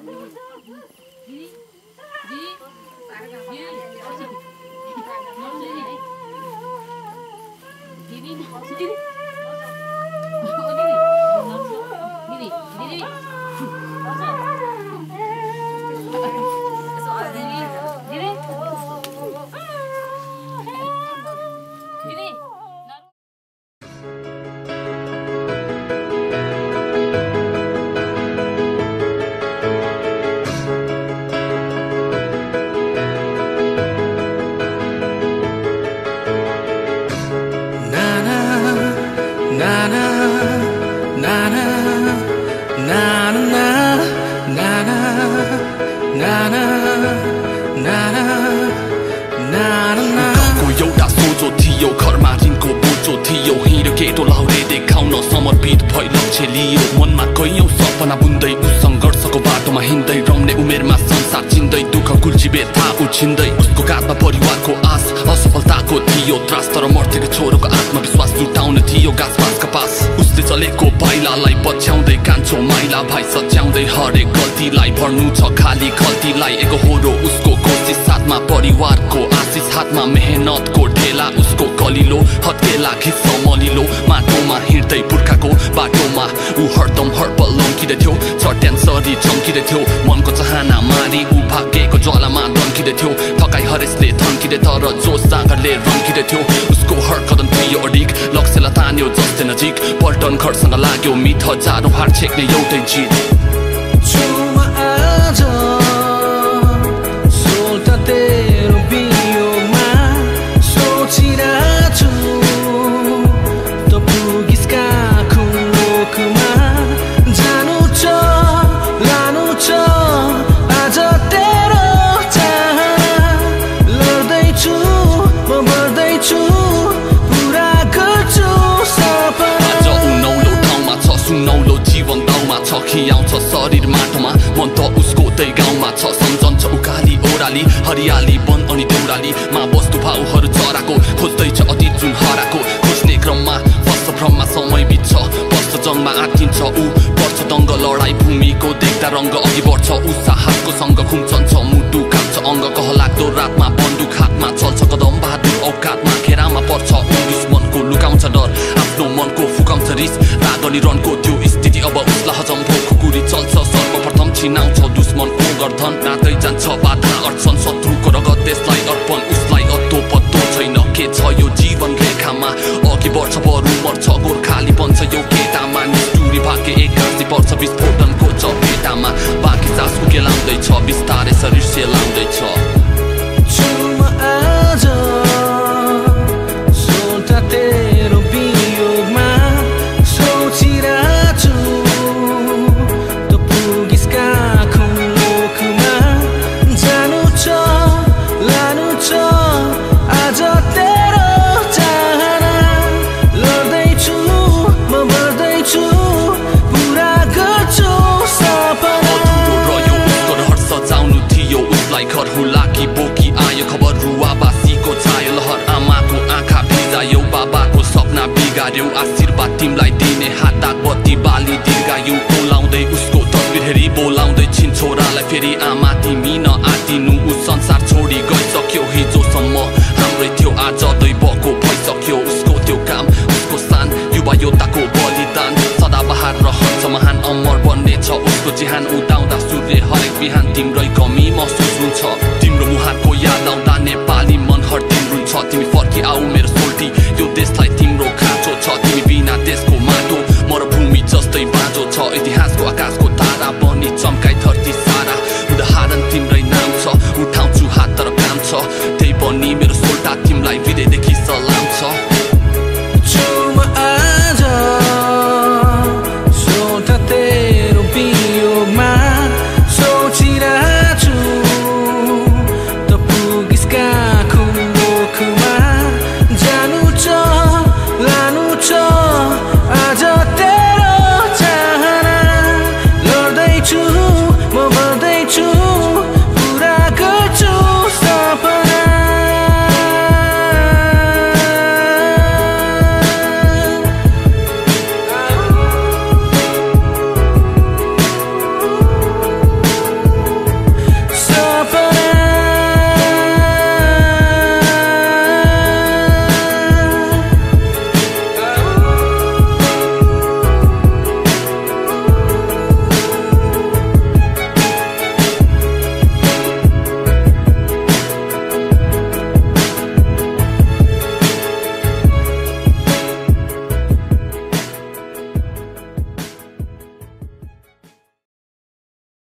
एउटा सोचो थियो घरमा दिनको बोझो थियो हिँड्यो केटो लाउरे देखाउन समर्पित भई लक्ष्य लियो मनमा कैयौं सपना बुन्दै उ संघर्षको बाटोमा हिँड्दै रम्ने उमेरमा संसार चिन्दै दुःख गुल्झिबे थाहा उछिन्दै उसको काँधमा परिवारको आश असफलताको थियो त्रास तर मर्थेको छोरोको आत्मविश्वास जुटाउने थियो गाँसबासका पास उसले चलेको पाइलालाई पछ्याउँदै कान्छो माइला भाइ सच्याउँदै हरेक गल्तीलाई भर्नु छ खाली खल्तीलाई एकोहोरो उसको कोसिस साथमा परिवारको आशिष हातमा मेहनतको ढेला उसको कलिलो हत्केला खिच्छ मलिलो माटोमा हिँड्दै पुर्खाको बाटोमा ऊ हरदम हरपल लम्किँदै थियो चट्यानसरी चम्किँदै थियो मनको चाहना मारी ऊ भाग्यको ज्वालामा दम्किँदै थियो थकाइ हरेसले थन्किँदै तर जोस जाँगरले रम्किँदै थियो उसको हर कदम थियो अडिक लक्ष्यलाई तान्यो जस्तै नजिक पल्टन घरसँग लाग्यो मित हजारौं हार छेक्ने एउटै जित नौलो जीवन दाउमा छ खियाउँछ शरीर माटोमा मन त उसको त्यही गाउँमा छ सम्झन्छ उकाली ओराली हरियाली वन अनि देउराली मा वस्तु भाउहरू चराको खोज्दैछ अतीत जुन हराको खोज्ने क्रममा वर्ष भ्रममा समय बित्छ वर्ष जङ्गमा आँटिन्छ ऊ पर्छ दङ्ग लडाई भूमिको देख्दा रङ्ग अघि बढ्छ ऊ साहसको सँग खुम्चन्छ मुटु काट्छ अङ्ग कहलाग्दो रातमा बन्दुक हातमा चल्छ कदम बहादुर औकातमा घेरामा पर्छ ऊ दुश्मनको लुकाउँछ डर आफ्नो मनको फुकाउँछ रिस रागनी रनको त्यो स्थिति अब उसलाई हजम भो खुकुरी चल्छ सर्वप्रथम छिनाउँछ दुश्मनको गर्दन रातै जान्छ बाधा अड्छन् शत्रुको रगत देशलाई अर्पण उसलाई अत्तो पत्तो छैन के छ यो जीवन रेखामा अघि बढ्छ बरु मर्छ गोर्खाली बन्छ यो केटामा निष्ठुरी भाग्य एक्कासी पर्छ विस्फोटनको चपेटामा बाँकी सास उकेलाउँदैछ बिस्तारै शरीर सेलाउँदैछ घर हुलाकी बोकी आयो खबर रुवाबासीको छायो लहर आमाको आँखा भिजायो बाबाको सपना बिगार्यो आशीर्वाद तिमीलाई दिने हात बत्ती बाली दीर्घायु बोलाउँदै उसको तस्बिर हेरी बोलाउँदै छिन् छोरालाई फेरि आमा तिमी नआतिनु ऊ संसार छोडी गइसक्यो हिजोसम्म हाम्रै थियो आज दैवको भइसक्यो उसको त्यो काम उसको सान युवा योद्धाको बलिदान सदाबहार रहन्छ महान अमर बन्नेछ उसको जिहान उदाउँदा सूर्य हरेक बिहान तिमी